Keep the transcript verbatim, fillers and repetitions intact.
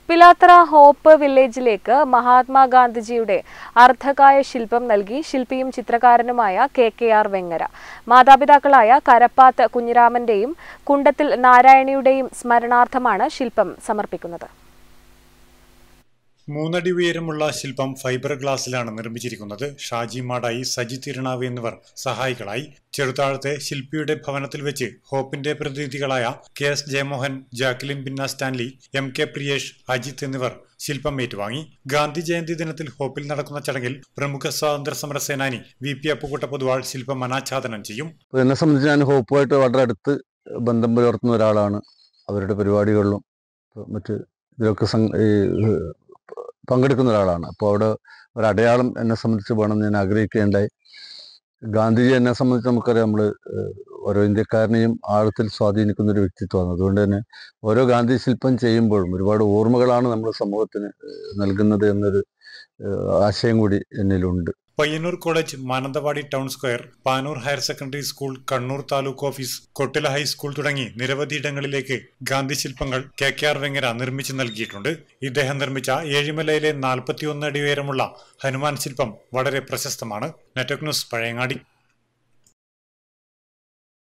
Pilathara hope വില്ലേജിലേക്ക് മഹാത്മാഗാന്ധിജിയുടെ അർദ്ധകായ ശില്പം നൽകി ശില്പിയും ചിത്രകാരനുമായ കെ കെ ആർ വെങ്ങര. മാതാപിതാക്കളായ കരപ്പാത്ത് കുഞ്ഞിരാമന്റെയും കുണ്ടത്തിൽ നാരായണിയുടെയും സ്മരണാർത്ഥമാണ് ശില്പം സമർപ്പിക്കുന്നത്. മൂന്നടി ഉയരമുള്ള ശില്പം ഫൈബർ ഗ്ലാസിലാണ് നിർമ്മിച്ചിരിക്കുന്നത്. ഷാജി മാടായി, സജി തിരുനാവ് എന്നിവർ സഹായികളായി. ചെറുതാഴത്തെ ശില്പിയുടെ ഭവനത്തിൽ വെച്ച് ഹോപ്പിന്റെ പ്രതിനിധികളായ K S Jayamohan, Jacqueline Binna Stanley, M K Priyesh, Ajith എന്നിവർ ശില്പം ഏറ്റുവാങ്ങി. ഗാന്ധി ജയന്തി ദിനത്തിൽ ഹോപ്പിൽ നടക്കുന്ന ചടങ്ങിൽ പ്രമുഖ സ്വാതന്ത്ര്യ സമര സേനാനി വി പി അപ്പുക്കുട്ട പൊതുവാൾ ശില്പം അനാച്ഛാദനം ചെയ്യും. എന്നെ സംബന്ധിച്ച് ഞാൻ ഹോപ്പുമായിട്ട് വളരെ അടുത്ത് ബന്ധം പുലർത്തുന്ന ഒരാളാണ്. അവരുടെ പരിപാടികളിലും മറ്റ് ഇതിലൊക്കെ പങ്കെടുക്കുന്ന ഒരാളാണ്. അപ്പോൾ അവിടെ ഒരു അടയാളം എന്നെ സംബന്ധിച്ച് വേണം ഞാൻ ആഗ്രഹിക്കുകയുണ്ടായി. ഗാന്ധിജി എന്നെ സംബന്ധിച്ച് നമുക്കറിയാം, നമ്മൾ ഓരോ ഇന്ത്യക്കാരനെയും ആഴത്തിൽ സ്വാധീനിക്കുന്ന ഒരു വ്യക്തിത്വമാണ്. അതുകൊണ്ട് തന്നെ ഓരോ ഗാന്ധി ശില്പം ചെയ്യുമ്പോഴും ഒരുപാട് ഓർമ്മകളാണ് നമ്മൾ സമൂഹത്തിന് നൽകുന്നത് എന്നൊരു ആശയം കൂടി എന്നിലുണ്ട്. Payyannur college, Mananthavady town square, Panoor higher secondary school, Kannur taluk office, Kottila high school തുടങ്ങി നിരവധി ഇടങ്ങളിലേക്ക് ഗാന്ധി ശില്പങ്ങൾ കെ കെ ആർ വെങ്ങര നിർമ്മിച്ചു നൽകിയിട്ടുണ്ട്. ഇദ്ദേഹം നിർമ്മിച്ച ഏഴിമലയിലെ നാൽപ്പത്തിയൊന്ന് അടി ഉയരമുള്ള ഹനുമാൻ ശില്പം വളരെ പ്രശസ്തമാണ്. Network news, Pazhayangadi.